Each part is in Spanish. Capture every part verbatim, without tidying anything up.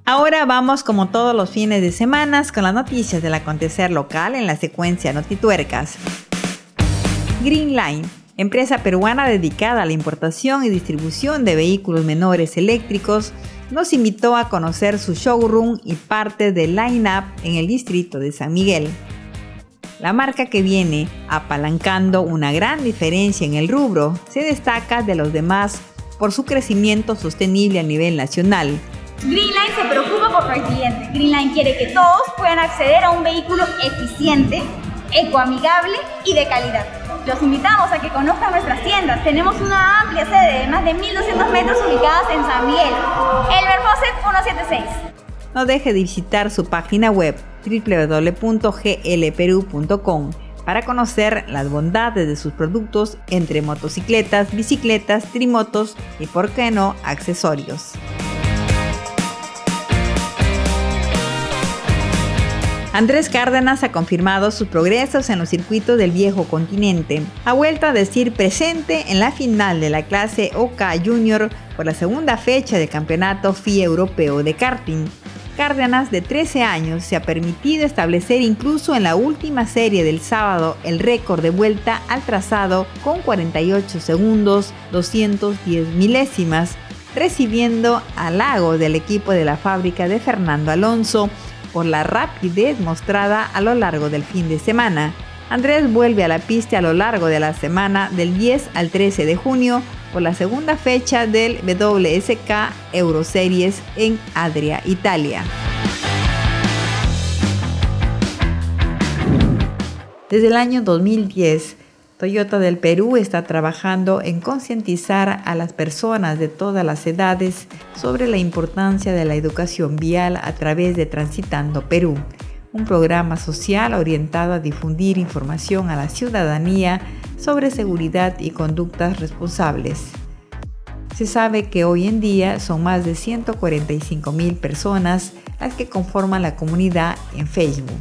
Ahora vamos, como todos los fines de semana, con las noticias del acontecer local en la secuencia Notituercas. Green Line, empresa peruana dedicada a la importación y distribución de vehículos menores eléctricos, nos invitó a conocer su showroom y parte del line-up en el distrito de San Miguel. La marca, que viene apalancando una gran diferencia en el rubro, se destaca de los demás por su crecimiento sostenible a nivel nacional. Greenline se preocupa por los clientes. Greenline quiere que todos puedan acceder a un vehículo eficiente, ecoamigable y de calidad. Los invitamos a que conozcan nuestras tiendas. Tenemos una amplia sede de más de mil doscientos metros ubicadas en San Miguel, Elber Fawcett ciento setenta y seis. No deje de visitar su página web doble u doble u doble u punto g l peru punto com para conocer las bondades de sus productos entre motocicletas, bicicletas, trimotos y, por qué no, accesorios. Andrés Cárdenas ha confirmado sus progresos en los circuitos del viejo continente. Ha vuelto a decir presente en la final de la clase O K Junior por la segunda fecha del campeonato F I A Europeo de karting. Cárdenas, de trece años, se ha permitido establecer incluso en la última serie del sábado el récord de vuelta al trazado con cuarenta y ocho segundos doscientos diez milésimas, recibiendo halagos del equipo de la fábrica de Fernando Alonso por la rapidez mostrada a lo largo del fin de semana. Andrés vuelve a la pista a lo largo de la semana del diez al trece de junio por la segunda fecha del W S K Euroseries en Adria, Italia. Desde el año dos mil diez, Toyota del Perú está trabajando en concientizar a las personas de todas las edades sobre la importancia de la educación vial a través de Transitando Perú, un programa social orientado a difundir información a la ciudadanía sobre seguridad y conductas responsables. Se sabe que hoy en día son más de ciento cuarenta y cinco mil personas las que conforman la comunidad en Facebook.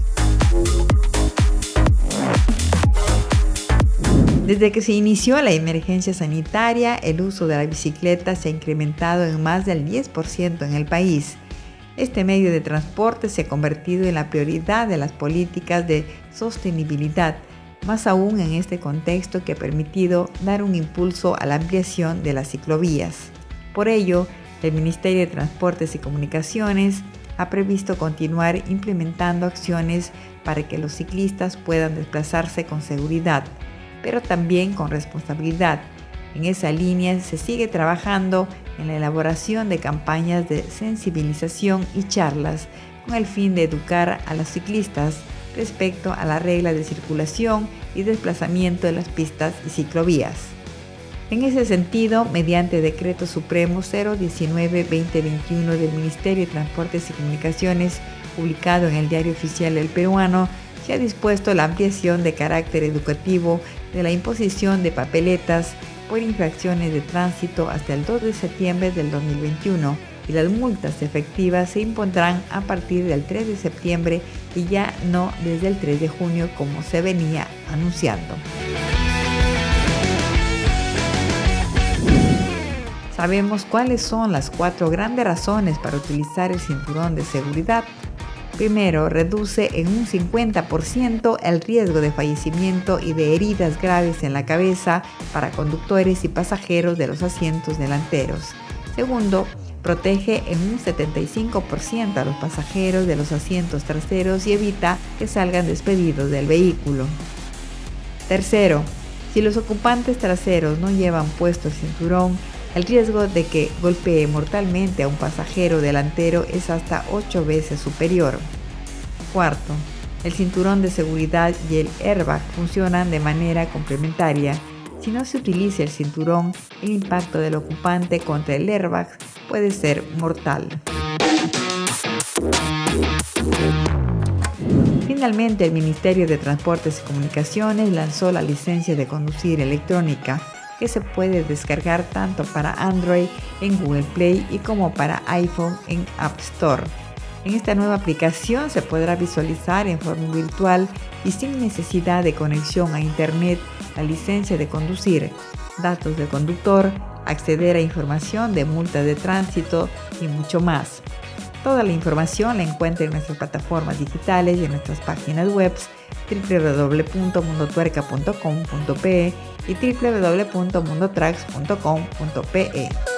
Desde que se inició la emergencia sanitaria, el uso de la bicicleta se ha incrementado en más del diez por ciento en el país. Este medio de transporte se ha convertido en la prioridad de las políticas de sostenibilidad, más aún en este contexto que ha permitido dar un impulso a la ampliación de las ciclovías. Por ello, el Ministerio de Transportes y Comunicaciones ha previsto continuar implementando acciones para que los ciclistas puedan desplazarse con seguridad, pero también con responsabilidad. En esa línea se sigue trabajando en la elaboración de campañas de sensibilización y charlas con el fin de educar a los ciclistas respecto a las reglas de circulación y desplazamiento de las pistas y ciclovías. En ese sentido, mediante Decreto Supremo cero diecinueve guión veinte veintiuno del Ministerio de Transportes y Comunicaciones, publicado en el Diario Oficial del Peruano, se ha dispuesto la ampliación de carácter educativo de la imposición de papeletas por infracciones de tránsito hasta el dos de septiembre del dos mil veintiuno, y las multas efectivas se impondrán a partir del tres de septiembre y ya no desde el tres de junio como se venía anunciando. Sabemos cuáles son las cuatro grandes razones para utilizar el cinturón de seguridad. Primero, reduce en un cincuenta por ciento el riesgo de fallecimiento y de heridas graves en la cabeza para conductores y pasajeros de los asientos delanteros. Segundo, protege en un setenta y cinco por ciento a los pasajeros de los asientos traseros y evita que salgan despedidos del vehículo. Tercero, si los ocupantes traseros no llevan puesto el cinturón, el riesgo de que golpee mortalmente a un pasajero delantero es hasta ocho veces superior. Cuarto, el cinturón de seguridad y el airbag funcionan de manera complementaria. Si no se utiliza el cinturón, el impacto del ocupante contra el airbag puede ser mortal. Finalmente, el Ministerio de Transportes y Comunicaciones lanzó la licencia de conducir electrónica, que se puede descargar tanto para Android en Google Play y como para iPhone en App Store. En esta nueva aplicación se podrá visualizar en forma virtual y sin necesidad de conexión a Internet la licencia de conducir, datos del conductor, acceder a información de multas de tránsito y mucho más. Toda la información la encuentra en nuestras plataformas digitales y en nuestras páginas web doble u doble u doble u punto mundo tuerca punto com punto pe y doble u doble u doble u punto mundo tracks punto com punto pe.